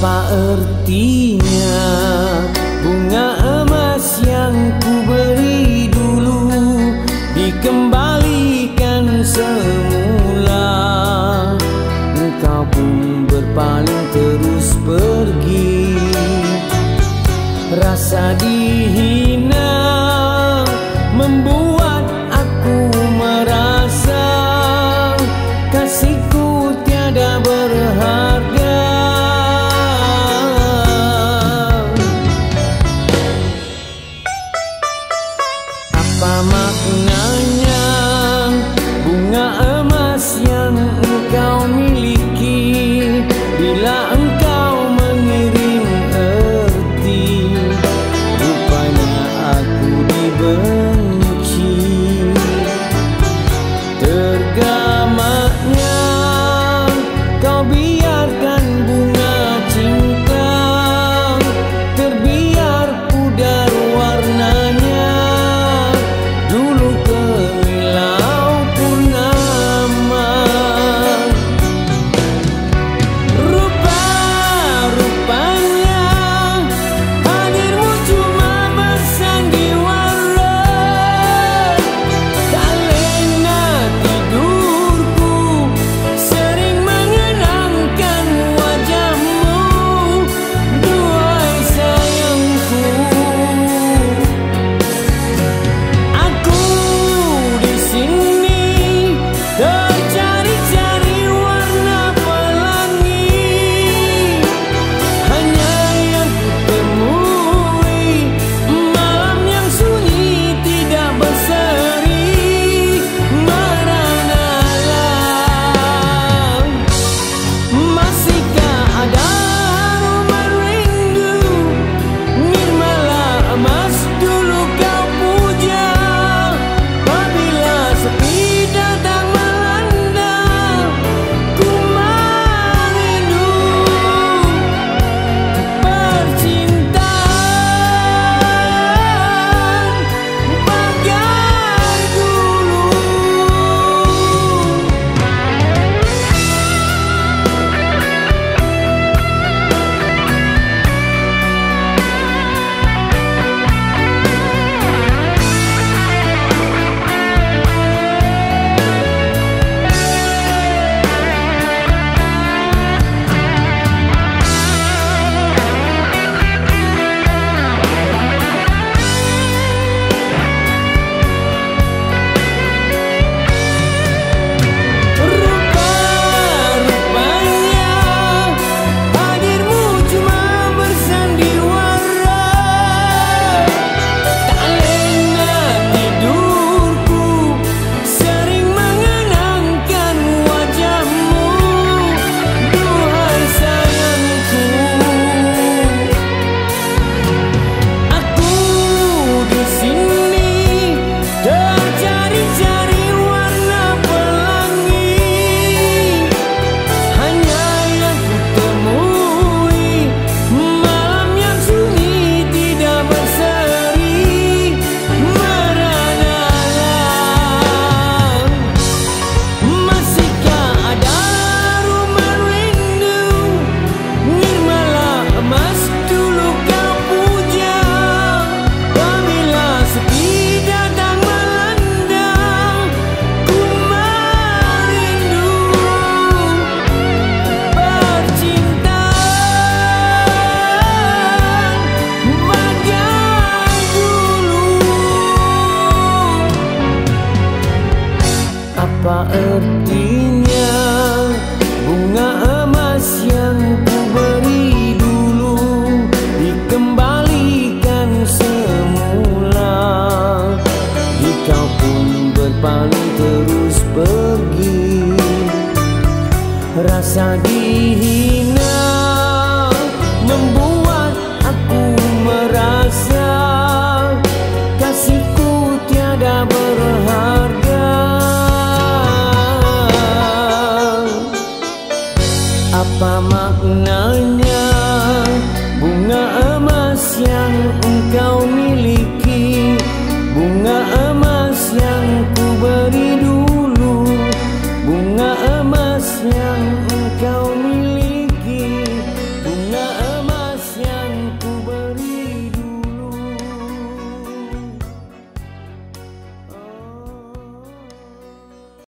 Apa artinya bunga emas yang ku beri dulu dikembalikan semula? Engkau pun berpaling terus pergi. Rasa dihina membuat aku merasa kasihku tiada berharga. Apa maknanya bunga emas yang engkau miliki bila engkau mengirim erti? Rupanya aku dibenci. Tergamaknya kau biarkan bunga cinta terbiar pudar warnanya. Dulu kemilau purnama, rupa-rupanya hadirmu cuma bersandiwara. Tak lena tidurku sering mengenangkan wajahmu. Duhai sayangku, aku di sini tercari-cari warna pelangi. Hanya yang kutemui malam yang sunyi tidak berseri. Meranalah, masihkah ada aroma rindu? Nirmala emas dulu kau puja. Apabila sepi datang melanda, ku merindu percintaan bagai dulu. Rupa-rupanya hadirmu cuma bersandiwara. Tak lena tidurku sering mengenangkan wajahmu. Duhai sayangku, aku di sini tercari-cari warna pelangi. Hanya yang kutemui malam yang sunyi tidak berseri. Meranalah, masihkah ada aroma rindu? Nirmala emas dulu kau puja. Apabila sepi datang melanda, ku merindu percintaan bagai dulu. Apa artinya bunga emas yang ku beri dulu dikembalikan semula? Kau pun berpaling terus pergi. Rasa dihina membuat aku merasa kasihku tiada berharga. Apa maknanya